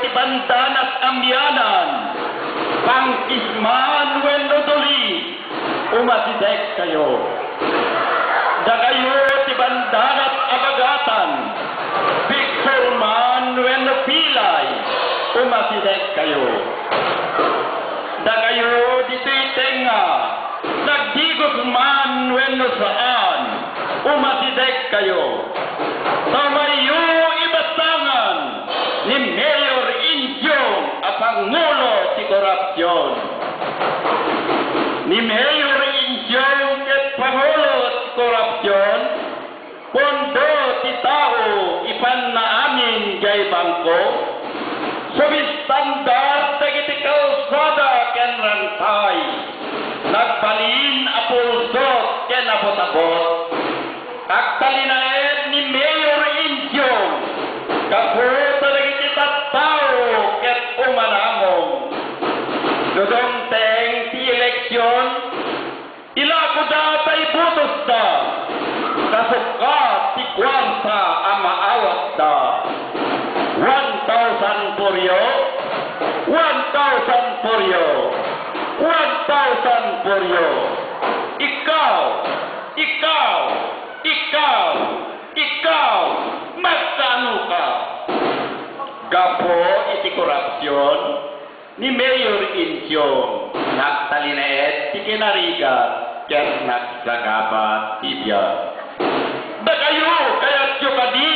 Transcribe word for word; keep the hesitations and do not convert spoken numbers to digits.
ti bandan at amyanan, pangkisman wenno duli, umasidek kayo. Da kayo ti bandan at abagatan, bigsurman wenno pilay, umasidek kayo. Da kayo dito'y tenga, nagdigos man wenno saan, umasidek kayo. Tamayo ibatangan ni Mayor Injong ang Pangulo ti korupsyon. Ni Mayor Injong at Pangulo ti korupsyon, pondo ti tao ipan na amin gay bangko, subistandar dagiti kalsada ken rantay, nagbalin a pulsot ken abot-abot. Agtalinaed ni Mayor Injong, kaputa dagiti tattao ket umanamong. Dudong teng ti eleksyon, ilako datay butos da, kasuka ti kwansa ang maawat da. One thousand poryo, one thousand poryo, one thousand poryo. Ikaw, ikaw, ikaw, ikaw, magkano ka? Gapo iti korupsyon ni Mayor Injong, nagtalinaed ti kinarigat, ket nagsagabat tibya. Da kayo, kayat yung kadi